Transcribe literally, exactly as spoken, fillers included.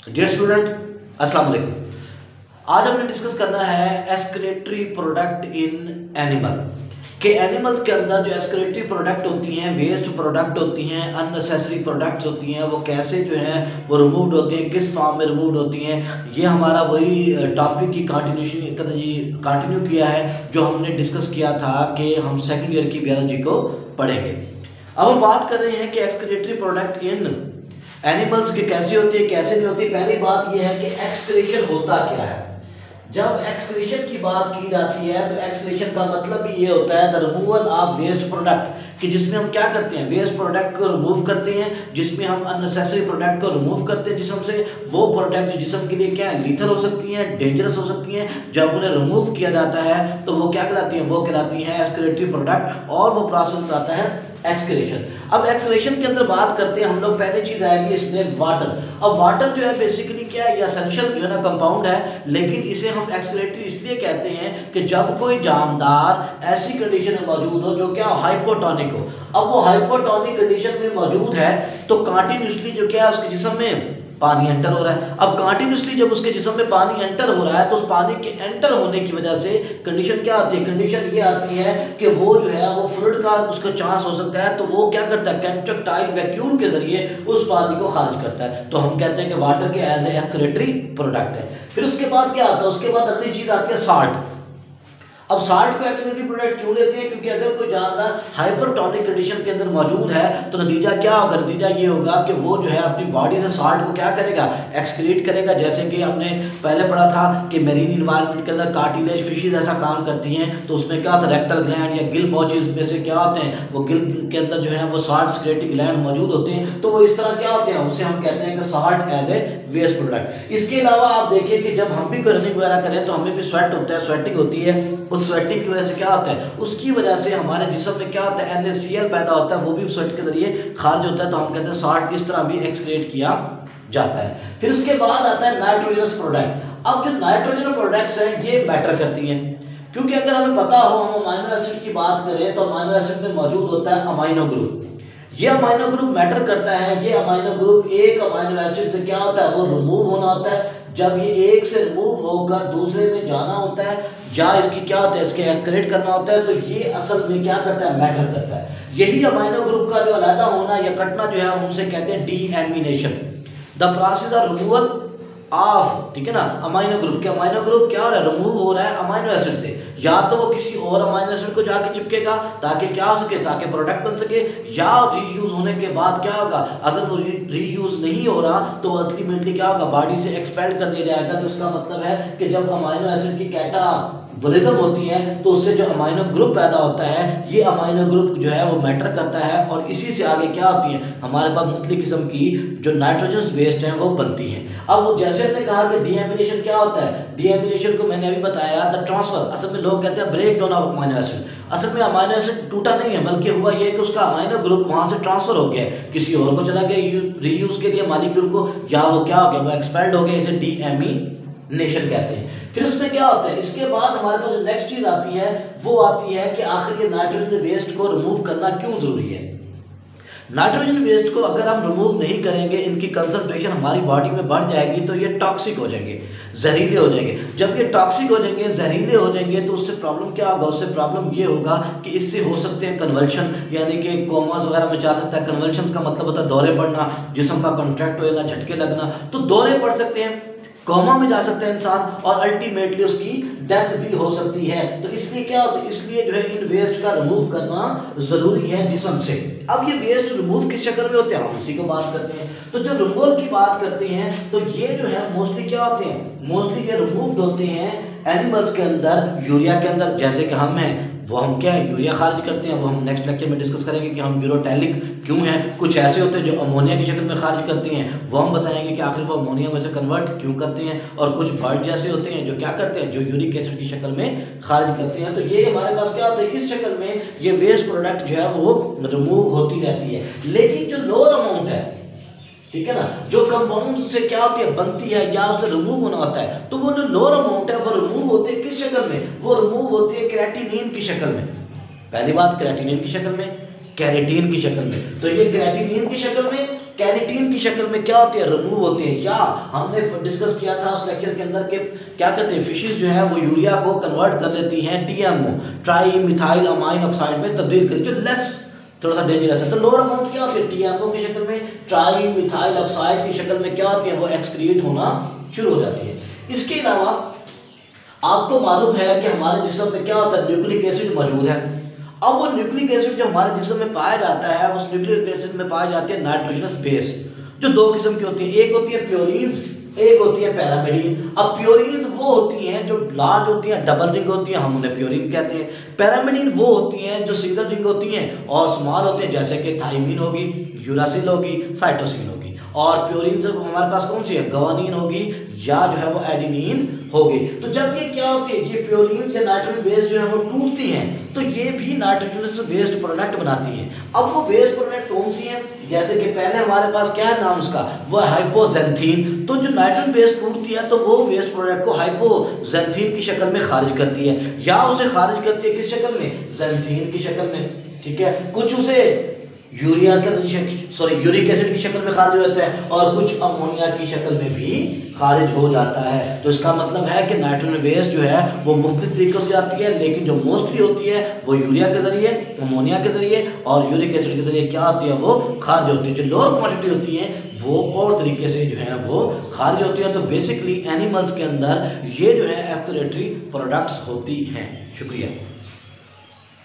Dear student, अस्सलाम वालेकुम। आज हमने डिस्कस करना है एक्सक्रीटरी प्रोडक्ट इन एनिमल के एनिमल्स के अंदर जो एक्सक्रीटरी प्रोडक्ट होती हैं, वेस्ट प्रोडक्ट होती हैं, अननेसेसरी प्रोडक्ट्स होती हैं, वो कैसे जो हैं वो रिमूव्ड होती हैं, किस फॉर्म में रिमूव्ड होती हैं। ये हमारा वही टॉपिक की कंटिन्यूशन जी कंटिन्यू किया है जो हमने डिस्कस किया था कि हम सेकेंड ईयर की बायोलॉजी को पढ़ेंगे। अब हम बात कर रहे हैं कि एक्सक्रीटरी प्रोडक्ट इन एनिमल्स की कैसी होती है, कैसे नहीं होती। पहली बात यह है कि एक्सक्रीशन होता क्या है। जब एक्सक्रीशन की बात की जाती है तो एक्सक्रीशन का मतलब भी ये होता है the removal of waste product, कि जिसमें हम क्या करते हैं, वेस्ट प्रोडक्ट को रिमूव करते हैं, जिसमें हम अननेसेसरी प्रोडक्ट को रिमूव करते हैं जिस्म से। वो प्रोडक्ट जो जिस्म के लिए क्या है, लीथल हो सकती हैं, डेंजरस हो सकती हैं। जब उन्हें रिमूव किया जाता है तो वो क्या कहलाती हैं, वो कहलाती हैं एक्सक्रीटरी प्रोडक्ट, और वो प्रोसेस आता है एक्सक्रीशन। अब एक्सक्रीशन के अंदर बात करते हैं हम लोग, पहली चीज आएगी इसमें वाटर। अब वाटर जो है बेसिकली क्या है, एसेंशियल जो है ना कंपाउंड है, लेकिन इसे हम एक्सक्रीटरी इसलिए कहते हैं कि जब कोई जानदार ऐसी कंडीशन में मौजूद हो जो क्या हाइपोटोनिक हो। अब वो हाइपोटोनिक कंडीशन में मौजूद है तो कंटिन्यूसली जो क्या है उसके जिस्म में पानी एंटर हो रहा है। अब कंटिन्यूसली जब उसके जिस्म में पानी एंटर हो रहा है तो उस पानी के एंटर होने की वजह से कंडीशन क्या आती है, कंडीशन ये आती है कि वो जो है वो फ्लूइड का उसका चांस हो सकता है, तो वो क्या करता है, कंट्रैक्टाइल वैक्यूम के जरिए उस पानी को खारिज करता है। तो हम कहते हैं कि वाटर के एज ए एक्सक्रीटरी प्रोडक्ट है। फिर उसके बाद क्या आता है, उसके बाद अगली चीज आती है साल्ट। अब साल्ट को एक्सक्रीटरी प्रोडक्ट क्यों लेते हैं, क्योंकि अगर कोई जानदार हाइपरटोनिक कंडीशन के अंदर मौजूद है तो नतीजा क्या होगा, नतीजा ये होगा कि वो जो है अपनी बॉडी से साल्ट को क्या करेगा, एक्सक्रीट करेगा। जैसे कि हमने पहले पढ़ा था कि मेरीन इन्वायरमेंट के अंदर कार्टिलेज फिशेज ऐसा काम करती हैं, तो उसमें क्या होता है, रेक्टल ग्लैंड या गिल पॉचेस में से क्या होते हैं, वो गिल के अंदर जो है वो साल्ट सिक्रेटिंग ग्लैंड मौजूद होते हैं। तो वो इस तरह क्या होते हैं, उसे हम कहते हैं कि salt as a waste product. इसके अलावा आप देखिए कि जब हम भी रनिंग वगैरह करें तो हमें भी स्वेट होता है, स्वेटिंग होती है। उस स्वेटिंग की वजह से क्या होता है, उसकी वजह से हमारे जिस्म में क्या होता है, एन ए सी एल पैदा होता है, वो भी स्वेट के जरिए खारिज होता है। तो हम कहते हैं साल्ट इस तरह भी एक्सक्रीट किया जाता है। फिर उसके बाद आता है नाइट्रोजनस प्रोडक्ट। अब जो नाइट्रोजन प्रोडक्ट्स हैं ये मैटर करती हैं, क्योंकि अगर हमें पता हो, हम अमाइनो एसिड की बात करें तो अमाइनो एसिड में मौजूद होता है अमाइनो ग्रुप। ये अमाइनो ग्रुप मैटर करता है। ये अमाइनो ग्रुप एक अमाइनो एसिड से क्या होता है, वो रिमूव होना होता है। जब ये एक से रिमूव होकर दूसरे में जाना होता है या इसकी क्या होता है, इसके एक्सक्रीट करना होता है, तो ये असल में क्या करता है, मैटर करता है। यही अमाइनो ग्रुप का जो अलग होना या कटना जो है हम उसे कहते हैं deamination, the process of removal of, ठीक है ना, अमाइनो ग्रुप के अमाइनो ग्रुप क्या हो रहा है, रिमूव हो रहा है अमाइनो एसिड से। या तो वो किसी और अमाइनो एसिड को जाके चिपकेगा ताकि क्या हो सके, ताकि प्रोडक्ट बन सके, या रीयूज होने के बाद क्या होगा, अगर वो रीयूज नहीं हो रहा तो अल्टीमेटली क्या होगा, बॉडी से एक्सपेल कर दिया जाएगा। तो इसका मतलब है कि जब अमाइनो एसिड की कैटाबोलिज्म होती है तो उससे जो अमाइनो ग्रुप पैदा होता है, ये अमाइनो ग्रुप जो है वो मैटर करता है, और इसी से आगे क्या होती है, हमारे पास मुख्तलिफ किस्म की जो नाइट्रोजन वेस्ट हैं वो बनती हैं। अब वो जैसे हमने कहा कि डीएमिनेशन क्या होता है, डीएमिनेशन को मैंने अभी बताया द ट्रांसफर। असल में लोग कहते हैं break down of amino acid. असल में अमाइनो एसिड टूटा नहीं है, बल्कि हुआ ये कि उसका अमाइनो ग्रुप वहां से ट्रांसफर हो गया, किसी और को चला गया रीयूज के लिए मॉलिक्यूल को, या वो क्या हो गया, वो एक्सपेल्ड हो गया। इसे डीएमिनेशन कहते हैं। फिर उसमें क्या होता है, इसके बाद हमारे पास जो नेक्स्ट चीज आती है वो आती है कि आखिर ये नाइट्रोजन वेस्ट को रिमूव करना क्यों जरूरी है। नाइट्रोजन वेस्ट को अगर हम रिमूव नहीं करेंगे, इनकी कंसंट्रेशन हमारी बॉडी में बढ़ जाएगी तो ये टॉक्सिक हो जाएंगे, जहरीले हो जाएंगे। जब ये टॉक्सिक हो जाएंगे, जहरीले हो जाएंगे, तो उससे प्रॉब्लम क्या होगा, उससे प्रॉब्लम ये होगा कि इससे हो सकते हैं कन्वल्शन, यानी कि कोमास वगैरह में जा सकता है। कन्वल्शन का मतलब होता है दौरे पड़ना, जिस्म का कॉन्ट्रैक्ट हो जाना, झटके लगना, तो दौरे पड़ सकते हैं, कोमा में जा सकता है इंसान, और अल्टीमेटली उसकी डेथ भी हो सकती है। तो इसलिए क्या होता है, इसलिए जो है इन वेस्ट का रिमूव करना जरूरी है जिस्म से। अब ये वेस्ट रिमूव किस शक्ल में होते हैं, हम उसी को बात करते हैं। तो जब रिमूवल की बात करते हैं तो ये जो है मोस्टली क्या होते हैं, मोस्टली ये रिमूव्ड होते हैं एनिमल्स के अंदर, यूरिया के अंदर। जैसे कि हम हैं वो हम क्या है, यूरिया खारिज करते हैं, वो हम नेक्स्ट लेक्चर में डिस्कस करेंगे कि हम यूरोटैलिक क्यों हैं। कुछ ऐसे होते हैं जो अमोनिया की शक्ल में खारिज करते हैं, वो हम बताएंगे कि आखिर वो अमोनिया में से कन्वर्ट क्यों करते हैं। और कुछ बर्ड जैसे होते हैं जो क्या करते हैं, जो यूरिक एसिड की शक्ल में खारिज करते हैं। तो ये हमारे पास क्या होता है, इस शक्ल में ये वेस्ट प्रोडक्ट जो है वो रिमूव होती रहती है। लेकिन जो लोअर अमाउंट है, ठीक है ना, जो कंपाउंड से क्या होती है, बनती है या उससे रिमूव होना होता है, तो वो जो लोअर अमाउंट है वो रिमूव होते हैं किस शक्ल में, वो रिमूव होती है क्रेटिनिन की शक्ल में। पहली बात क्रेटिनिन की शक्ल में, कैरेटीन की शक्ल में। तो ये क्रेटिनिन की शक्ल में कैरेटीन की शक्ल में क्या होती है, रिमूव होती है। या हमने डिस्कस किया था उस लेक्चर के अंदर के क्या करते हैं, फिशेज जो है वो यूरिया को कन्वर्ट कर लेती हैं TMO, trimethylamine oxide में तब्दील कर, जो लेस थोड़ा सा डेंजरस है। तो लोअर अमाउंट क्या होती है, टीएमओ की शक्ल में, ट्राई मिथाइल ऑक्साइड की शक्ल में क्या होती है, वो एक्सक्रीट होना शुरू हो जाती है। इसके अलावा आपको मालूम है कि हमारे जिस्म में क्या होता है, न्यूक्लिक एसिड मौजूद है। अब वो न्यूक्लिक एसिड जो हमारे जिस्म में पाया जाता है, उस न्यूक्लिक एसिड में पाई जाती है नाइट्रोजनस बेस, जो दो किस्म की होती है, एक होती है प्योरीन्स, एक होती है पैरामिडीन। अब प्योरीन्स वो होती हैं जो लार्ज होती हैं, डबल रिंग होती हैं, हम उन्हें प्योरीन कहते हैं। पैरामिडीन वो होती हैं जो सिंगल रिंग होती हैं और स्मॉल होते हैं, जैसे कि थाइमिन होगी, यूरासिल होगी, साइटोसिन होगी। और प्योरीन से हमारे पास कौन सी है, गवानीन होगी या जो है वो एडिनिन होगी। तो जब ये क्या होती है, ये प्योरीन या नाइट्रोजन बेस जो है वो टूटती हैं, तो ये भी नाइट्रोजनस वेस्ट प्रोडक्ट बनाती हैं। अब वो वेस्ट प्रोडक्ट कौन सी हैं, जैसे कि पहले हमारे पास क्या है नाम उसका, वो हाइपोजेंथीन। तो जो नाइट्रोजन बेस टूटती है तो वो वेस्ट प्रोडक्ट को हाइपोजेंथीन की शक्ल में खारिज करती है, या उसे खारिज करती है किस शक्ल में, जेंथीन की शक्ल में। ठीक है, कुछ उसे यूरिया के सॉरी यूरिक एसिड की शक्ल में खारिज हो जाता है और कुछ अमोनिया की शक्ल में भी खारिज हो जाता है। तो इसका मतलब है कि नाइट्रोजन वेस्ट जो है वो मुख्तलिफ तरीकों से जाती है, लेकिन जो मोस्टली होती है वो यूरिया के जरिए, अमोनिया के जरिए और यूरिक एसिड के जरिए क्या होती है, वो खारिज होती है। जो लोअर क्वांटिटी होती है वो और तरीके से जो है वो खारिज होती है। तो बेसिकली एनिमल्स के अंदर ये जो है एक्सक्रीटरी प्रोडक्ट्स होती हैं। शुक्रिया।